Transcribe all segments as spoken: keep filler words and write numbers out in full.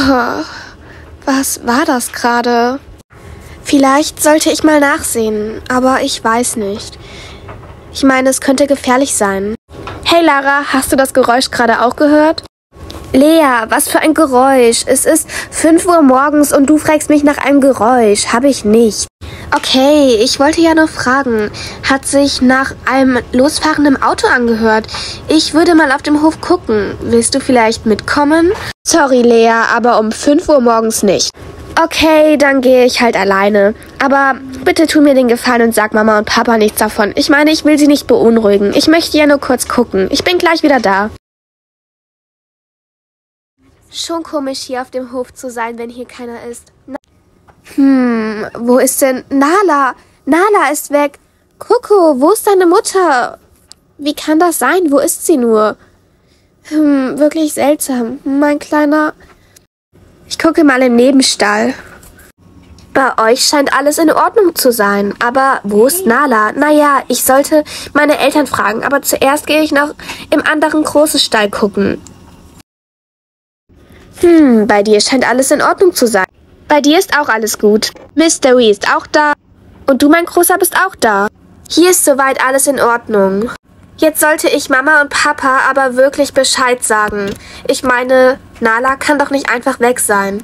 Oh, was war das gerade? Vielleicht sollte ich mal nachsehen, aber ich weiß nicht. Ich meine, es könnte gefährlich sein. Hey Lara, hast du das Geräusch gerade auch gehört? Lea, was für ein Geräusch. Es ist fünf Uhr morgens und du fragst mich nach einem Geräusch. Habe ich nicht. Okay, ich wollte ja nur fragen. Hat sich nach einem losfahrenden Auto angehört. Ich würde mal auf dem Hof gucken. Willst du vielleicht mitkommen? Sorry, Lea, aber um fünf Uhr morgens nicht. Okay, dann gehe ich halt alleine. Aber bitte tu mir den Gefallen und sag Mama und Papa nichts davon. Ich meine, ich will sie nicht beunruhigen. Ich möchte ja nur kurz gucken. Ich bin gleich wieder da. Schon komisch, hier auf dem Hof zu sein, wenn hier keiner ist. Na hm, wo ist denn Nala? Nala ist weg. Coco, wo ist deine Mutter? Wie kann das sein? Wo ist sie nur? Hm, wirklich seltsam. Mein Kleiner... Ich gucke mal im Nebenstall. Bei euch scheint alles in Ordnung zu sein. Aber wo ist Nala? Naja, ich sollte meine Eltern fragen. Aber zuerst gehe ich noch im anderen großen Stall gucken. Hm, bei dir scheint alles in Ordnung zu sein. Bei dir ist auch alles gut. Mystery ist auch da. Und du, mein Großer, bist auch da. Hier ist soweit alles in Ordnung. Jetzt sollte ich Mama und Papa aber wirklich Bescheid sagen. Ich meine, Nala kann doch nicht einfach weg sein.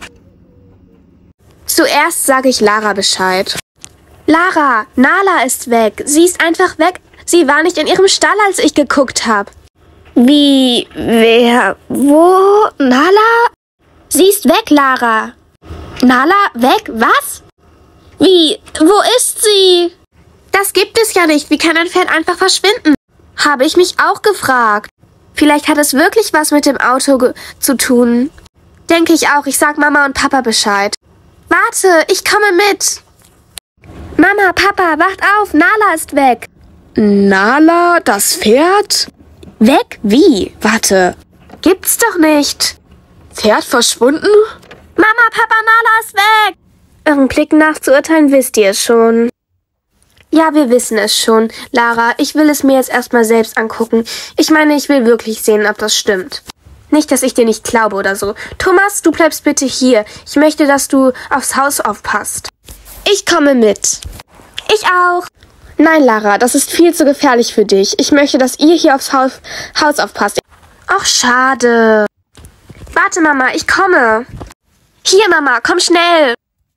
Zuerst sage ich Lara Bescheid. Lara, Nala ist weg. Sie ist einfach weg. Sie war nicht in ihrem Stall, als ich geguckt habe. Wie? Wer? Wo? Nala? Sie ist weg, Lara. Nala, weg? Was? Wie? Wo ist sie? Das gibt es ja nicht. Wie kann ein Pferd einfach verschwinden? Habe ich mich auch gefragt. Vielleicht hat es wirklich was mit dem Auto zu tun. Denke ich auch. Ich sag Mama und Papa Bescheid. Warte, ich komme mit. Mama, Papa, wacht auf. Nala ist weg. Nala, das Pferd? Weg? Wie? Warte. Gibt's doch nicht. Pferd verschwunden? Mama, Papa, Nala ist weg. Ihren Blick nach zu urteilen wisst ihr es schon. Ja, wir wissen es schon. Lara, ich will es mir jetzt erstmal selbst angucken. Ich meine, ich will wirklich sehen, ob das stimmt. Nicht, dass ich dir nicht glaube oder so. Thomas, du bleibst bitte hier. Ich möchte, dass du aufs Haus aufpasst. Ich komme mit. Ich auch. Nein, Lara, das ist viel zu gefährlich für dich. Ich möchte, dass ihr hier aufs Haus, Haus aufpasst. Ach, schade. Warte, Mama, ich komme. Hier, Mama, komm schnell.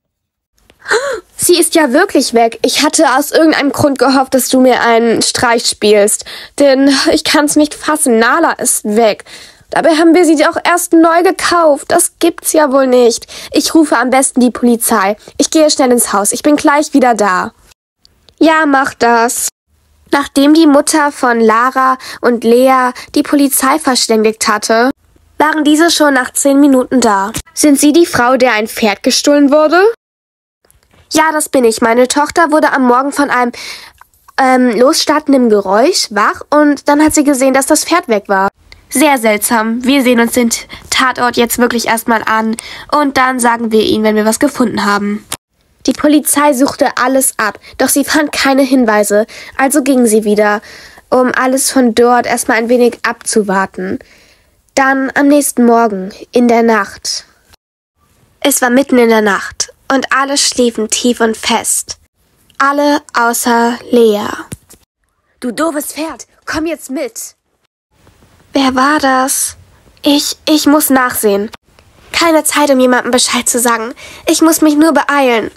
Sie ist ja wirklich weg. Ich hatte aus irgendeinem Grund gehofft, dass du mir einen Streich spielst. Denn ich kann es nicht fassen. Nala ist weg. Dabei haben wir sie auch erst neu gekauft. Das gibt's ja wohl nicht. Ich rufe am besten die Polizei. Ich gehe schnell ins Haus. Ich bin gleich wieder da. Ja, mach das. Nachdem die Mutter von Lara und Lea die Polizei verständigt hatte, waren diese schon nach zehn Minuten da. Sind Sie die Frau, der ein Pferd gestohlen wurde? Ja, das bin ich. Meine Tochter wurde am Morgen von einem ähm, losstartenden Geräusch wach und dann hat sie gesehen, dass das Pferd weg war. Sehr seltsam. Wir sehen uns den Tatort jetzt wirklich erstmal an und dann sagen wir Ihnen, wenn wir was gefunden haben. Die Polizei suchte alles ab, doch sie fand keine Hinweise, also gingen sie wieder, um alles von dort erstmal ein wenig abzuwarten. Dann am nächsten Morgen, in der Nacht. Es war mitten in der Nacht und alle schliefen tief und fest. Alle außer Lea. Du doofes Pferd, komm jetzt mit. Wer war das? Ich, ich muss nachsehen. Keine Zeit, um jemandem Bescheid zu sagen. Ich muss mich nur beeilen.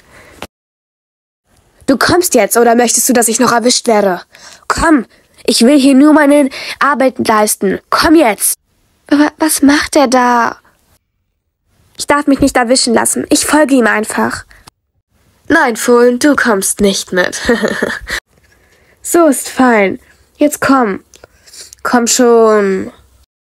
Du kommst jetzt, oder möchtest du, dass ich noch erwischt werde? Komm, ich will hier nur meine Arbeit leisten. Komm jetzt. Aber was macht er da? Ich darf mich nicht erwischen lassen. Ich folge ihm einfach. Nein, Fohlen, du kommst nicht mit. So ist fein. Jetzt komm. Komm schon.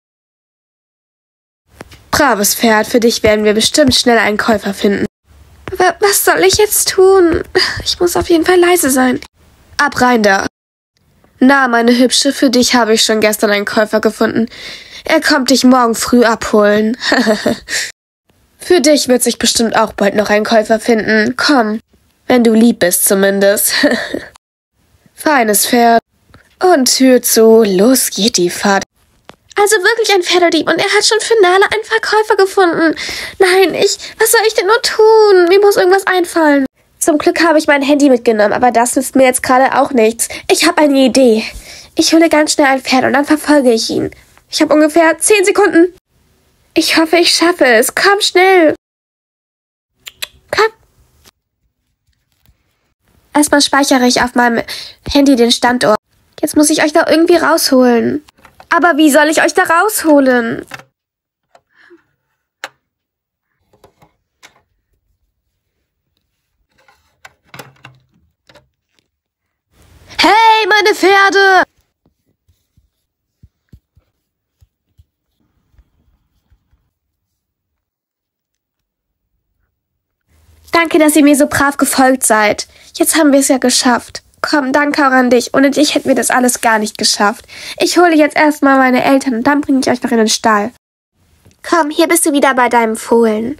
Braves Pferd, für dich werden wir bestimmt schnell einen Käufer finden. Aber was soll ich jetzt tun? Ich muss auf jeden Fall leise sein. Ab rein da. Na, meine Hübsche, für dich habe ich schon gestern einen Käufer gefunden. Er kommt dich morgen früh abholen. Für dich wird sich bestimmt auch bald noch ein Käufer finden. Komm, wenn du lieb bist zumindest. Feines Pferd. Und Tür zu, los geht die Fahrt. Also wirklich ein Pferdedieb und er hat schon für Nala einen Verkäufer gefunden. Nein, ich, was soll ich denn nur tun? Mir muss irgendwas einfallen. Zum Glück habe ich mein Handy mitgenommen, aber das nützt mir jetzt gerade auch nichts. Ich habe eine Idee. Ich hole ganz schnell ein Pferd und dann verfolge ich ihn. Ich habe ungefähr zehn Sekunden. Ich hoffe, ich schaffe es. Komm schnell. Komm. Erstmal speichere ich auf meinem Handy den Standort. Jetzt muss ich euch da irgendwie rausholen. Aber wie soll ich euch da rausholen? Hey, meine Pferde! Danke, dass ihr mir so brav gefolgt seid. Jetzt haben wir es ja geschafft. Komm, danke auch an dich. Ohne dich hätten wir das alles gar nicht geschafft. Ich hole jetzt erstmal meine Eltern und dann bringe ich euch noch in den Stall. Komm, hier bist du wieder bei deinem Fohlen.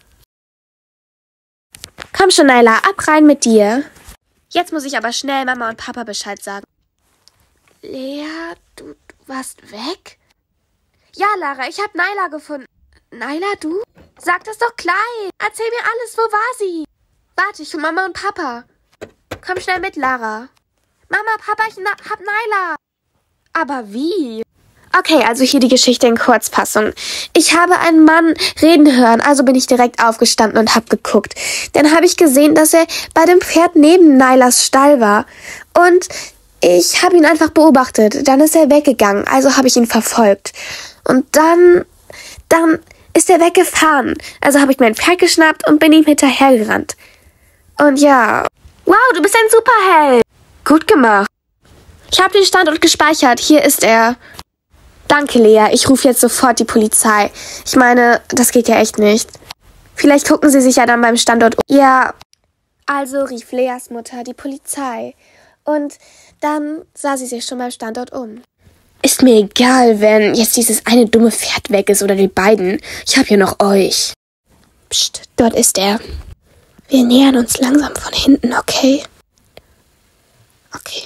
Komm schon, Naila, ab rein mit dir. Jetzt muss ich aber schnell Mama und Papa Bescheid sagen. Lea, du, du warst weg? Ja, Lara, ich habe Naila gefunden. Naila, du? Sag das doch gleich. Erzähl mir alles, wo war sie? Warte, ich hol Mama und Papa. Komm schnell mit, Lara. Mama, Papa, ich na hab Naila. Aber wie? Okay, also hier die Geschichte in Kurzfassung. Ich habe einen Mann reden hören, also bin ich direkt aufgestanden und hab geguckt. Dann habe ich gesehen, dass er bei dem Pferd neben Nailas Stall war. Und ich habe ihn einfach beobachtet. Dann ist er weggegangen, also habe ich ihn verfolgt. Und dann, dann ist er weggefahren. Also habe ich mein Pferd geschnappt und bin ihm hinterhergerannt. Und ja... Wow, du bist ein Superheld. Gut gemacht. Ich habe den Standort gespeichert. Hier ist er. Danke, Lea. Ich rufe jetzt sofort die Polizei. Ich meine, das geht ja echt nicht. Vielleicht gucken sie sich ja dann beim Standort um. Ja, also rief Leas Mutter die Polizei. Und dann sah sie sich schon beim Standort um. Ist mir egal, wenn jetzt dieses eine dumme Pferd weg ist oder die beiden. Ich habe hier noch euch. Psst, dort ist er. Wir nähern uns langsam von hinten, okay? Okay.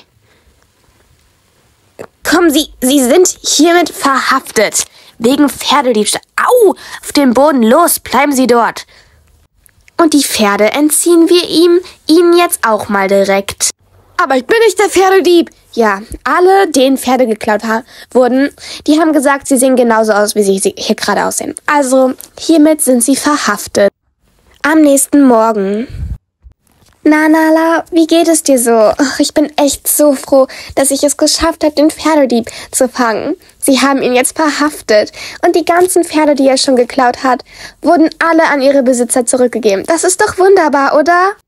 Kommen Sie, Sie sind hiermit verhaftet. Wegen Pferdediebstahl. Au! Auf den Boden, los, bleiben Sie dort. Und die Pferde entziehen wir ihm, Ihnen jetzt auch mal direkt. Aber ich bin nicht der Pferdedieb. Ja, alle, denen Pferde geklaut ha- wurden, die haben gesagt, sie sehen genauso aus, wie sie hier gerade aussehen. Also, hiermit sind sie verhaftet. Am nächsten Morgen. Na, Nala, wie geht es dir so? Ach, ich bin echt so froh, dass ich es geschafft habe, den Pferdedieb zu fangen. Sie haben ihn jetzt verhaftet. Und die ganzen Pferde, die er schon geklaut hat, wurden alle an ihre Besitzer zurückgegeben. Das ist doch wunderbar, oder?